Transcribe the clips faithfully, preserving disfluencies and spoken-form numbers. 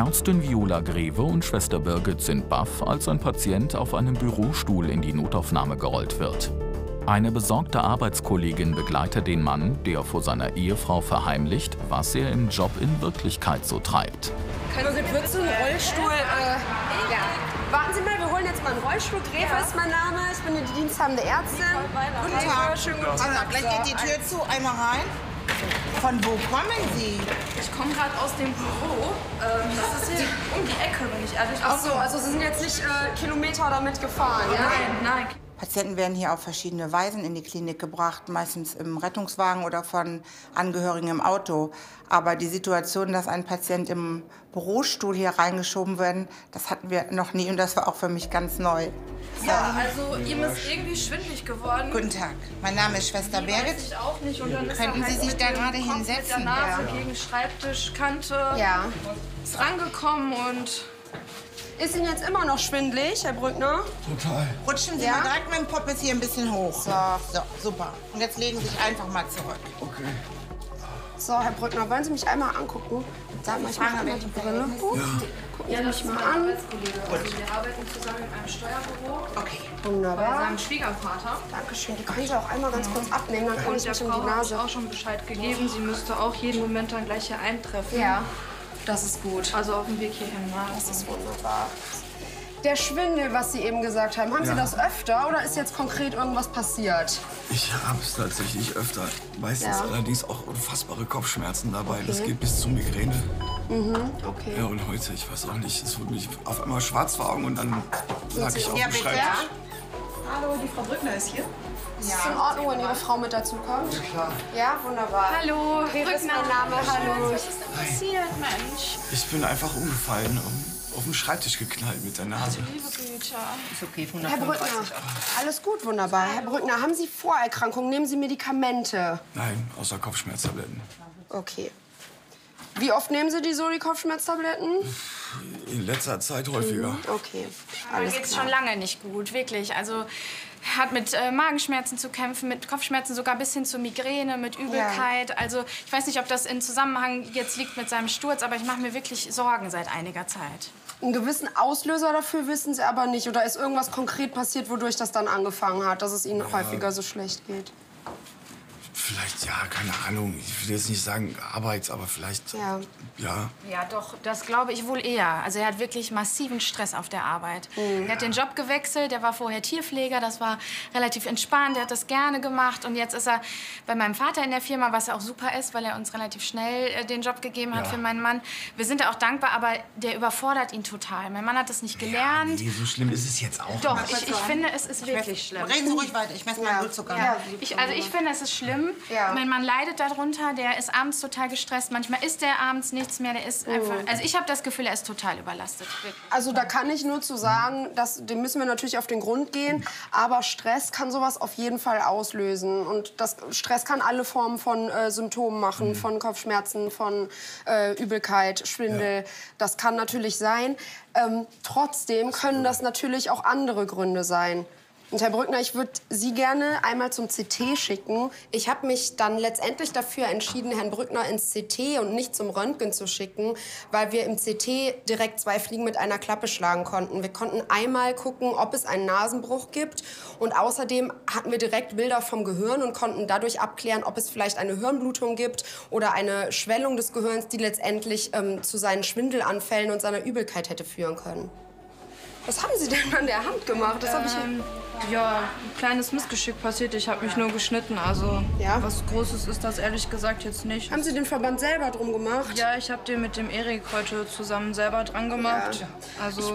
Ärztin Viola Greve und Schwester Birgit sind baff, als ein Patient auf einem Bürostuhl in die Notaufnahme gerollt wird. Eine besorgte Arbeitskollegin begleitet den Mann, der vor seiner Ehefrau verheimlicht, was er im Job in Wirklichkeit so treibt. Birgit, wird so ein Rollstuhl... Äh, ja. Warten Sie mal, wir holen jetzt mal einen Rollstuhl. Greve ja. ist mein Name, ich bin die diensthabende Ärztin. Guten Tag. Schönen guten Tag. Also, gleich geht die Tür zu, einmal rein. Von wo kommen Sie? Ich komme gerade aus dem Büro. Ähm, das ist hier um die Ecke, wenn ich ehrlich bin. Ach so, also Sie sind jetzt nicht äh, Kilometer damit gefahren, ja? Nein, nein. Patienten werden hier auf verschiedene Weisen in die Klinik gebracht, meistens im Rettungswagen oder von Angehörigen im Auto. Aber die Situation, dass ein Patient im Bürostuhl hier reingeschoben wird, das hatten wir noch nie und das war auch für mich ganz neu. Ja, also ihm ist irgendwie schwindelig geworden. Guten Tag, mein Name ist Schwester Birgit. Weiß ich auch nicht. Und dann ist Könnten er halt Sie sich mit da dem gerade Kopf hinsetzen? mit der Nase Ja. gegen Schreibtischkante Ja. ist rangekommen und... Ist Ihnen jetzt immer noch schwindelig, Herr Brückner? Total. Rutschen Sie Ja? mal direkt mit dem Poppes hier ein bisschen hoch. So, so, super. Und jetzt legen Sie sich einfach mal zurück. Okay. So, Herr Brückner, wollen Sie mich einmal angucken? Sag mal, ich mache einmal die Brille hoch. Ja. Gucken Ja, Sie das mich ist mal mein an. Arbeitskollege. Also wir arbeiten zusammen in einem Steuerbüro. Okay. Bei Wunderbar. seinem Schwiegervater. Dankeschön. Die können Sie auch einmal ganz kurz abnehmen, dann kann Und ich der mich um die Frau habe ich Nase... auch schon Bescheid gegeben. Sie müsste auch jeden Moment dann gleich hier eintreffen. Ja, das ist gut. Also auf dem Weg hierhin. Ne? Das ist wunderbar. Der Schwindel, was Sie eben gesagt haben, haben Sie Ja. das öfter oder ist jetzt konkret irgendwas passiert? Ich habe es tatsächlich öfter. Meistens Ja. allerdings auch unfassbare Kopfschmerzen dabei. Das geht bis zur Migräne. Mhm, okay. Ja, und heute, ich weiß auch nicht, es wurde mich auf einmal schwarz vor Augen und dann lag ich auf Ja, dem bitte. Schreibtisch. Hallo, die Frau Brückner ist hier. Ist es in Ordnung, wenn Ihre Frau mit dazu kommt? Ja, klar. Ja, wunderbar. Hallo, Greve ist mein Name. Hallo. Was ist denn passiert, Mensch? Ich bin einfach umgefallen, um, auf den Schreibtisch geknallt mit der Nase. Liebe Güte. Ist okay, Herr Brückner, alles gut, wunderbar. Herr Brückner, haben Sie Vorerkrankungen? Nehmen Sie Medikamente? Nein, außer Kopfschmerztabletten. Okay. Wie oft nehmen Sie die so, die Kopfschmerztabletten? In letzter Zeit häufiger. Okay, Mir alles geht's klar. schon lange nicht gut, wirklich. Also hat mit äh, Magenschmerzen zu kämpfen, mit Kopfschmerzen sogar bis hin zu Migräne, mit Übelkeit. Also ich weiß nicht, ob das in Zusammenhang jetzt liegt mit seinem Sturz, aber ich mache mir wirklich Sorgen seit einiger Zeit. Einen gewissen Auslöser dafür wissen Sie aber nicht. Oder ist irgendwas konkret passiert, wodurch das dann angefangen hat, dass es Ihnen häufiger so schlecht geht? Vielleicht, ja, keine Ahnung. Ich will jetzt nicht sagen Arbeits, aber vielleicht, Ja. ja. Ja, doch, das glaube ich wohl eher. Also er hat wirklich massiven Stress auf der Arbeit. Mhm. Er hat den Job gewechselt, der war vorher Tierpfleger, das war relativ entspannt, er hat das gerne gemacht. Und jetzt ist er bei meinem Vater in der Firma, was ja auch super ist, weil er uns relativ schnell äh, den Job gegeben hat Ja. für meinen Mann. Wir sind da auch dankbar, aber der überfordert ihn total. Mein Mann hat das nicht gelernt. Nee, so schlimm ist es jetzt auch Doch, nicht. ich, ich finde, es ist wirklich schlimm. Reden Sie ruhig weiter, ich messe meinen Blutzucker. Ja. Ich, also ich finde, es ist schlimm. Ja. Mein Mann leidet darunter, der ist abends total gestresst. Manchmal isst er abends nichts mehr, der ist einfach... Also ich habe das Gefühl, er ist total überlastet. Wirklich. Also da kann ich nur zu sagen, dass, dem müssen wir natürlich auf den Grund gehen, aber Stress kann sowas auf jeden Fall auslösen. Und das, Stress kann alle Formen von äh, Symptomen machen, Mhm. von Kopfschmerzen, von äh, Übelkeit, Schwindel. Ja. Das kann natürlich sein. Ähm, trotzdem können das natürlich auch andere Gründe sein. Und Herr Brückner, ich würde Sie gerne einmal zum C T schicken. Ich habe mich dann letztendlich dafür entschieden, Herrn Brückner ins C T und nicht zum Röntgen zu schicken, weil wir im C T direkt zwei Fliegen mit einer Klappe schlagen konnten. Wir konnten einmal gucken, ob es einen Nasenbruch gibt und außerdem hatten wir direkt Bilder vom Gehirn und konnten dadurch abklären, ob es vielleicht eine Hirnblutung gibt oder eine Schwellung des Gehirns, die letztendlich ähm, zu seinen Schwindelanfällen und seiner Übelkeit hätte führen können. Was haben Sie denn an der Hand gemacht? Das habe ich Ähm, ja, ein kleines Missgeschick passiert. Ich habe mich nur geschnitten. Also Ja? was Großes ist das ehrlich gesagt jetzt nicht. Haben Sie den Verband selber drum gemacht? Ja, ich habe den mit dem Erik heute zusammen selber dran gemacht. Ja. Also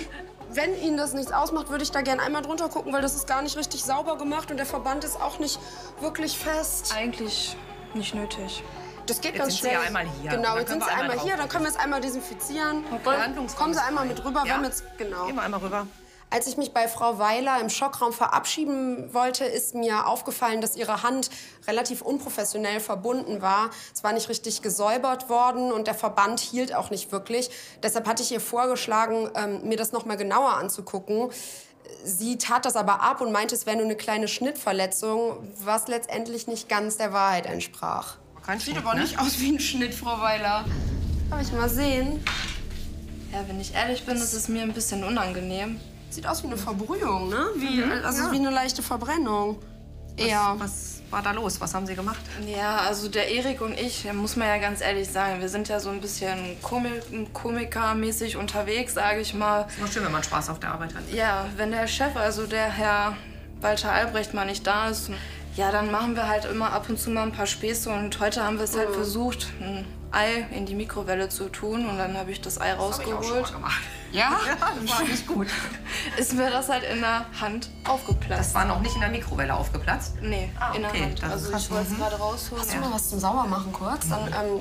Wenn Ihnen das nichts ausmacht, würde ich da gerne einmal drunter gucken, weil das ist gar nicht richtig sauber gemacht und der Verband ist auch nicht wirklich fest. eigentlich nicht nötig. Das geht Jetzt ganz sind Sie schnell. ja einmal hier. Genau, Dann jetzt können sind Sie wir einmal einmal hier, drauf dann können wir es einmal desinfizieren. Behandlungsraum Kommen Sie ist einmal frei. mit rüber, wir Ja? haben jetzt, genau. Gehen wir einmal rüber. Als ich mich bei Frau Weiler im Schockraum verabschieden wollte, ist mir aufgefallen, dass ihre Hand relativ unprofessionell verbunden war. Es war nicht richtig gesäubert worden und der Verband hielt auch nicht wirklich. Deshalb hatte ich ihr vorgeschlagen, ähm, mir das noch mal genauer anzugucken. Sie tat das aber ab und meinte, es wäre nur eine kleine Schnittverletzung, was letztendlich nicht ganz der Wahrheit entsprach. Kein Sieht Schnitt, aber ne? nicht aus wie ein Schnitt, Frau Weiler. Darf ich mal sehen? Ja, wenn ich ehrlich bin, ist es mir ein bisschen unangenehm. Sieht aus wie eine Verbrühung, ne? Wie, also ja. wie eine leichte Verbrennung. Ja. Was, was war da los? Was haben Sie gemacht? Ja, also der Erik und ich, muss man ja ganz ehrlich sagen, wir sind ja so ein bisschen Komik Komikermäßig unterwegs, sage ich mal. Ist immer schön, wenn man Spaß auf der Arbeit hat. Ja, wenn der Chef, also der Herr Walter Albrecht, mal nicht da ist, ja, dann machen wir halt immer ab und zu mal ein paar Späße. Und heute haben wir es halt mhm. versucht, ein Ei in die Mikrowelle zu tun. Und dann habe ich das Ei rausgeholt. Das hab ich auch schon mal gemacht. Ja? Ja, das war nicht gut. Ist mir das halt in der Hand aufgeplatzt. Das war noch nicht in der Mikrowelle aufgeplatzt? Nee, ah, in der okay. Hand. Das also ich wollte es gerade rausholen. Hast du mal was zum Saubermachen kurz? Dann, ähm,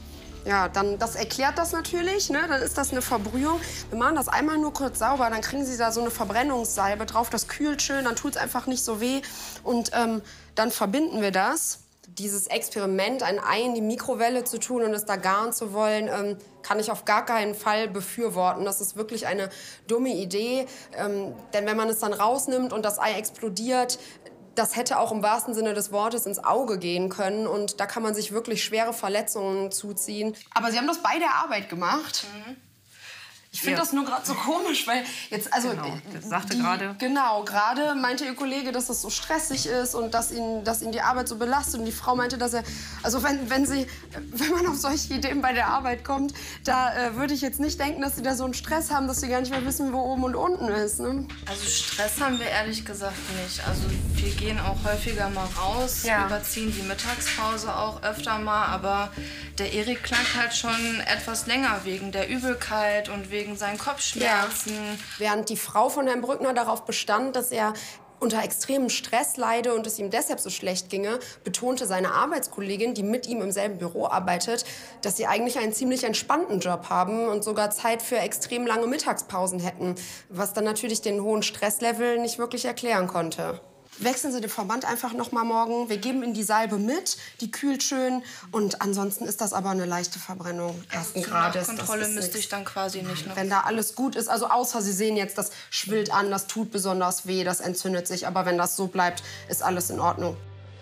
ja, dann, das erklärt das natürlich, ne? Dann ist das eine Verbrühung. Wir machen das einmal nur kurz sauber, dann kriegen Sie da so eine Verbrennungssalbe drauf. Das kühlt schön, dann tut es einfach nicht so weh. Und ähm, dann verbinden wir das. Dieses Experiment, ein Ei in die Mikrowelle zu tun und es da garen zu wollen, ähm, kann ich auf gar keinen Fall befürworten. Das ist wirklich eine dumme Idee. Ähm, denn wenn man es dann rausnimmt und das Ei explodiert, das hätte auch im wahrsten Sinne des Wortes ins Auge gehen können. Und da kann man sich wirklich schwere Verletzungen zuziehen. Aber Sie haben das bei der Arbeit gemacht. Mhm. Ich finde Ja. das nur gerade so komisch, weil jetzt, also... Genau, das sagte die, gerade. Genau, gerade meinte Ihr Kollege, dass das so stressig ist und dass ihn, dass ihn die Arbeit so belastet. Und die Frau meinte, dass er... Also wenn, wenn, sie, wenn man auf solche Ideen bei der Arbeit kommt, da äh, würde ich jetzt nicht denken, dass sie da so einen Stress haben, dass sie gar nicht mehr wissen, wo oben und unten ist. Ne? Also Stress haben wir ehrlich gesagt nicht. Also wir gehen auch häufiger mal raus, Ja. überziehen die Mittagspause auch öfter mal. Aber der Erik klagt halt schon etwas länger wegen der Übelkeit und wegen seinen Kopfschmerzen. Ja. Während die Frau von Herrn Brückner darauf bestand, dass er unter extremem Stress leide und es ihm deshalb so schlecht ginge, betonte seine Arbeitskollegin, die mit ihm im selben Büro arbeitet, dass sie eigentlich einen ziemlich entspannten Job haben und sogar Zeit für extrem lange Mittagspausen hätten, was dann natürlich den hohen Stresslevel nicht wirklich erklären konnte. Wechseln Sie den Verband einfach noch mal morgen. Wir geben Ihnen die Salbe mit, die kühlt schön. Und ansonsten ist das aber eine leichte Verbrennung ersten Grades. Kontrolle müsste ich dann quasi nicht noch. Wenn da alles gut ist, also außer Sie sehen jetzt, das schwillt an, das tut besonders weh, das entzündet sich. Aber wenn das so bleibt, ist alles in Ordnung.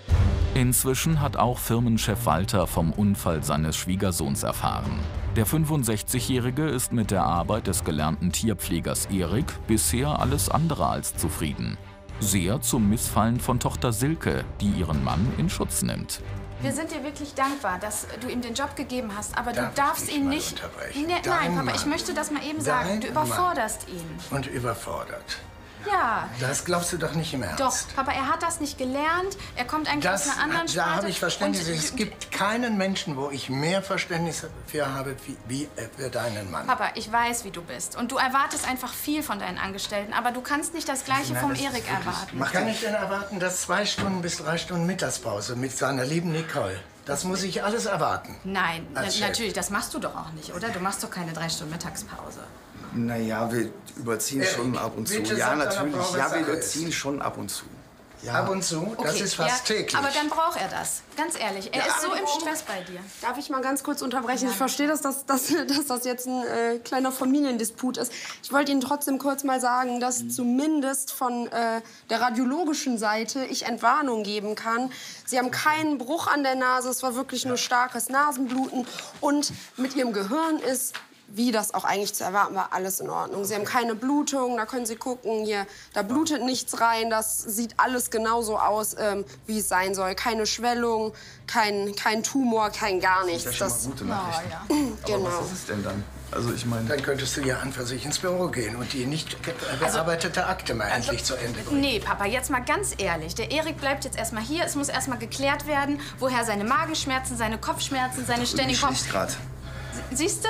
Inzwischen hat auch Firmenchef Walter vom Unfall seines Schwiegersohns erfahren. Der fünfundsechzigjährige ist mit der Arbeit des gelernten Tierpflegers Erik bisher alles andere als zufrieden. Sehr zum Missfallen von Tochter Silke, die ihren Mann in Schutz nimmt. Wir sind dir wirklich dankbar, dass du ihm den Job gegeben hast, aber Darf du darfst ich ihn mal nicht... unterbrechen? Nee, Dein nein, Papa, Mann. ich möchte das mal eben sagen. Dein Du überforderst ihn. Und überfordert. Ja. Das glaubst du doch nicht im Ernst. Doch, Papa, er hat das nicht gelernt. Er kommt eigentlich Das, aus einer anderen Sparte. da habe ich Verständnis. Und- Es gibt keinen Menschen, wo ich mehr Verständnis für habe wie, wie für deinen Mann. Papa, ich weiß, wie du bist. Und du erwartest einfach viel von deinen Angestellten. Aber du kannst nicht das Gleiche Na, vom das ist Erik wirklich- erwarten. Man kann nicht denn erwarten, dass zwei Stunden bis drei Stunden Mittagspause mit seiner lieben Nicole. Das muss ich alles erwarten. Nein, na, Als Chef. natürlich, das machst du doch auch nicht, oder? Du machst doch keine drei Stunden Mittagspause. Naja, wir überziehen Erik, schon ab und zu. bitte Ja, sag deiner natürlich. Frau, was Ja, wir Sache überziehen ist. schon ab und zu. Ja. Ab und zu, das ist fast ja, täglich. aber dann braucht er das. Ganz ehrlich, er Ja, ist so aber im warum- Stress bei dir. Darf ich mal ganz kurz unterbrechen? Ich verstehe, dass das, dass, dass das jetzt ein äh, kleiner Familiendisput ist. Ich wollte Ihnen trotzdem kurz mal sagen, dass zumindest von äh, der radiologischen Seite ich Entwarnung geben kann. Sie haben keinen Bruch an der Nase, es war wirklich nur starkes Nasenbluten. Und mit Ihrem Gehirn ist, wie das auch eigentlich zu erwarten war, alles in Ordnung. Sie haben keine Blutung, da können Sie gucken, hier, da blutet nichts rein, das sieht alles genauso aus, ähm, wie es sein soll. Keine Schwellung, kein, kein Tumor, kein gar nichts. Das ist ja schon mal gute Nachrichten. Aber genau. was ist es denn dann? Also ich meine... Dann könntest du ja an für sich ins Büro gehen und die nicht ge- bearbeitete Akte mal endlich zu Ende bringen. Nee, Papa, jetzt mal ganz ehrlich. Der Erik bleibt jetzt erstmal hier. Es muss erstmal geklärt werden, woher seine Magenschmerzen, seine Kopfschmerzen, seine ständigen Kopf... Schlicht grad. Siehst du?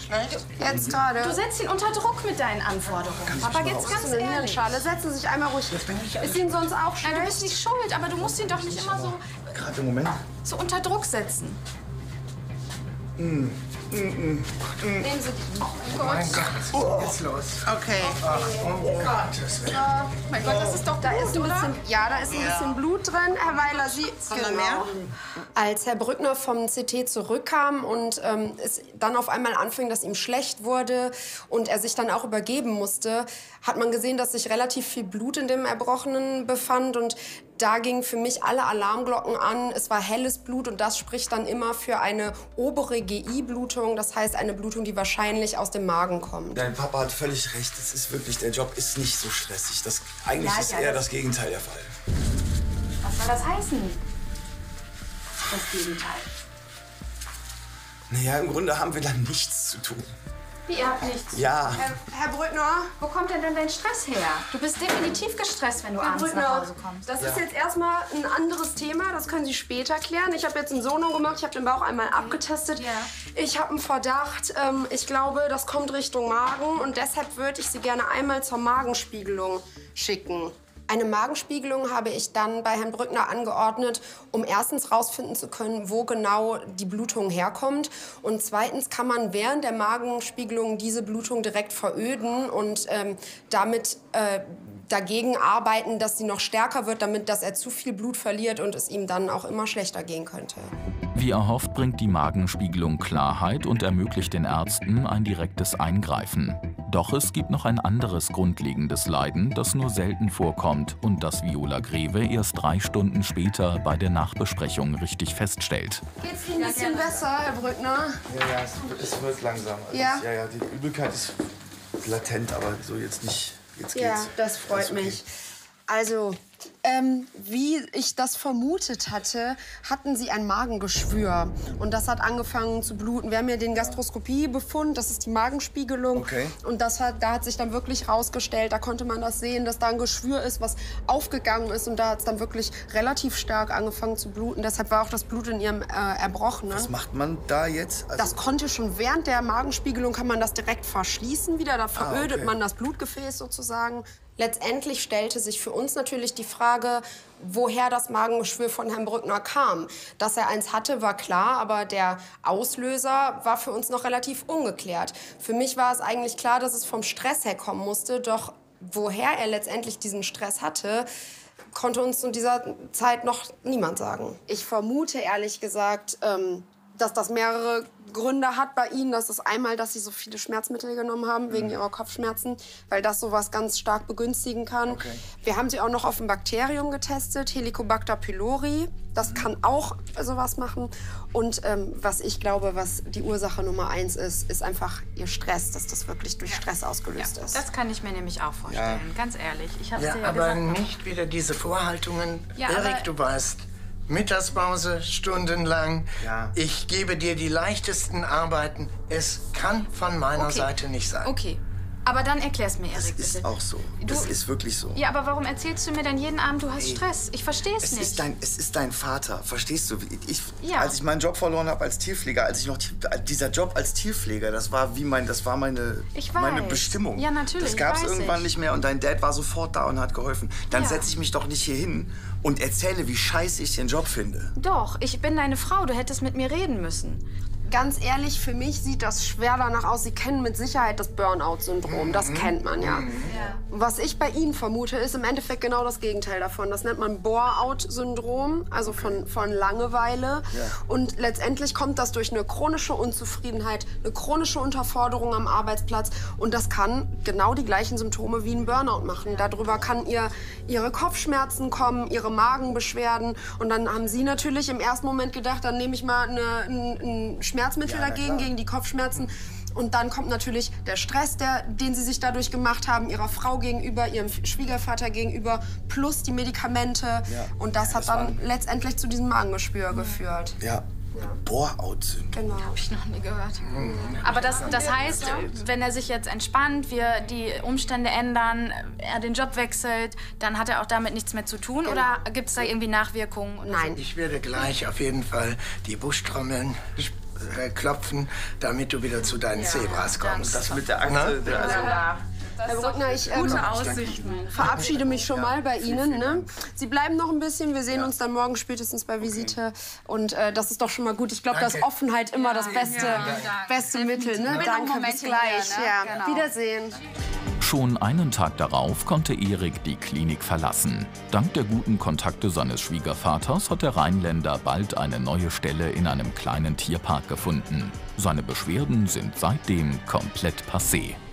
Jetzt gerade. Du setzt ihn unter Druck mit deinen Anforderungen. Papa, jetzt ganz eine ehrlich. Hirnschale. Setzen Sie sich einmal ruhig. Ist Ihnen sonst auch Nein, du schlecht? bist nicht schuld, aber du musst ihn doch nicht immer so, Gerade im Moment. so unter Druck setzen. Nehmen Sie die. Oh Mein Gott, was ist jetzt los? Okay. Ach, um Gottes Willen. Mein Gott, das ist doch Da ist ein Blut, oder? bisschen, ja, da ist ein bisschen Blut drin, Herr Weiler. Sie, Kommt da mehr? Als Herr Brückner vom C T zurückkam und ähm, es dann auf einmal anfing, dass ihm schlecht wurde und er sich dann auch übergeben musste, hat man gesehen, dass sich relativ viel Blut in dem Erbrochenen befand und Da gingen für mich alle Alarmglocken an. Es war helles Blut und das spricht dann immer für eine obere G I-Blutung. Das heißt, eine Blutung, die wahrscheinlich aus dem Magen kommt. Dein Papa hat völlig recht. Das ist wirklich, der Job ist nicht so stressig. Das, eigentlich Ja, ist ja, eher das- das Gegenteil der Fall. Was soll das heißen? Das Gegenteil. Naja, im Grunde haben wir da nichts zu tun. Wie, ihr habt nichts? Ja. Herr, Herr Brückner, Wo kommt denn dann dein Stress her? Du bist definitiv gestresst, wenn du Herr abends nach Brückner, Hause kommst. das ist jetzt erstmal ein anderes Thema. Das können Sie später klären. Ich habe jetzt ein Sono gemacht. Ich habe den Bauch einmal abgetestet. Ja. Ich habe einen Verdacht. Ähm, ich glaube, das kommt Richtung Magen. Und deshalb würde ich Sie gerne einmal zur Magenspiegelung schicken. Eine Magenspiegelung habe ich dann bei Herrn Brückner angeordnet, um erstens rausfinden zu können, wo genau die Blutung herkommt. Und zweitens kann man während der Magenspiegelung diese Blutung direkt veröden und ähm, damit äh, dagegen arbeiten, dass sie noch stärker wird, damit dass er zu viel Blut verliert und es ihm dann auch immer schlechter gehen könnte. Wie erhofft bringt die Magenspiegelung Klarheit und ermöglicht den Ärzten ein direktes Eingreifen. Doch es gibt noch ein anderes grundlegendes Leiden, das nur selten vorkommt und das Viola Greve erst drei Stunden später bei der Nachbesprechung richtig feststellt. Geht's Ihnen ein bisschen besser, Herr Brückner? Ja, ja, es, es wird langsam. Also Ja? Es, ja, ja, die Übelkeit ist latent, aber so jetzt nicht. Jetzt Ja, geht's. das freut Ist okay. mich. Also, ähm, wie ich das vermutet hatte, hatten sie ein Magengeschwür. Und das hat angefangen zu bluten. Wir haben ja den Gastroskopiebefund, das ist die Magenspiegelung. Okay. Und das hat, da hat sich dann wirklich rausgestellt, da konnte man das sehen, dass da ein Geschwür ist, was aufgegangen ist. Und da hat es dann wirklich relativ stark angefangen zu bluten. Deshalb war auch das Blut in ihrem äh, erbrochen. Ne? Was macht man da jetzt? Also, Das konnte schon während der Magenspiegelung, kann man das direkt verschließen wieder. Da verödet okay. man das Blutgefäß sozusagen. Letztendlich stellte sich für uns natürlich die Frage, woher das Magengeschwür von Herrn Brückner kam. Dass er eins hatte, war klar, aber der Auslöser war für uns noch relativ ungeklärt. Für mich war es eigentlich klar, dass es vom Stress herkommen musste, doch woher er letztendlich diesen Stress hatte, konnte uns zu dieser Zeit noch niemand sagen. Ich vermute ehrlich gesagt, ähm, dass das mehrere Gründe hat bei Ihnen. Das ist einmal, dass Sie so viele Schmerzmittel genommen haben wegen Ihrer Kopfschmerzen, weil das sowas ganz stark begünstigen kann. Okay. Wir haben Sie auch noch auf ein Bakterium getestet, Helicobacter pylori. Das kann auch sowas machen. Und ähm, was ich glaube, was die Ursache Nummer eins ist, ist einfach Ihr Stress, dass das wirklich durch Stress ausgelöst ist. Das kann ich mir nämlich auch vorstellen, ganz ehrlich. Ich hab's Ja, dir ja aber gesagt. nicht wieder diese Vorhaltungen. Ja, aber- Erik, du weißt, Mittagspause stundenlang. Ja. Ich gebe dir die leichtesten Arbeiten. Es kann von meiner Okay. Seite nicht sein. Okay, aber dann erklär's mir, das Erik, ist bitte. auch so. Du- Das ist wirklich so. Ja, aber warum erzählst du mir dann jeden Abend, du hast Stress? Ich verstehe es Es nicht. ist, dein, es ist dein Vater, verstehst du? Ich, Ja. Als ich meinen Job verloren habe als Tierpfleger, als ich noch dieser Job als Tierpfleger, das war wie mein, das war meine, Ich meine weiß. Bestimmung. Ja, natürlich, Das gab es weiß irgendwann ich. nicht mehr und dein Dad war sofort da und hat geholfen. Dann Ja. setze ich mich doch nicht hier hin und erzähle, wie scheiße ich den Job finde. Doch, ich bin deine Frau, du hättest mit mir reden müssen. Ganz ehrlich, für mich sieht das schwer danach aus. Sie kennen mit Sicherheit das Burnout-Syndrom. Das kennt man ja. Was ich bei Ihnen vermute, ist im Endeffekt genau das Gegenteil davon. Das nennt man Bore-out-Syndrom, also von, von Langeweile. Und letztendlich kommt das durch eine chronische Unzufriedenheit, eine chronische Unterforderung am Arbeitsplatz. Und das kann genau die gleichen Symptome wie ein Burnout machen. Darüber kann ihr, Ihre Kopfschmerzen kommen, Ihre Magenbeschwerden. Und dann haben Sie natürlich im ersten Moment gedacht, dann nehme ich mal eine, ein, ein Schmerzmittel Ja, na dagegen, klar. gegen die Kopfschmerzen. Und dann kommt natürlich der Stress, der, den Sie sich dadurch gemacht haben, Ihrer Frau gegenüber, Ihrem Schwiegervater gegenüber, plus die Medikamente. Ja. Und das Ja, hat das dann war- letztendlich zu diesem Magengeschwür geführt. Ja, Bore-out-Syndrom. Genau. Hab ich noch nie gehört. Aber das, das heißt, wenn er sich jetzt entspannt, wir die Umstände ändern, er den Job wechselt, dann hat er auch damit nichts mehr zu tun? Oder gibt es da irgendwie Nachwirkungen? oder Nein. Ich werde gleich auf jeden Fall die Buschtrommeln äh, klopfen, damit du wieder zu deinen Zebras kommst. Das mit der Na? Akte, der, also, Herr Brückner, ich ähm, verabschiede mich schon mal bei Ihnen. Ne? Sie bleiben noch ein bisschen. Wir sehen uns dann morgen spätestens bei Visite. Und äh, das ist doch schon mal gut. Ich glaube, dass Danke. Offenheit immer das beste, beste Mittel. Ne? Danke, bis gleich. Ja. Wiedersehen. Schon einen Tag darauf konnte Erik die Klinik verlassen. Dank der guten Kontakte seines Schwiegervaters hat der Rheinländer bald eine neue Stelle in einem kleinen Tierpark gefunden. Seine Beschwerden sind seitdem komplett passé.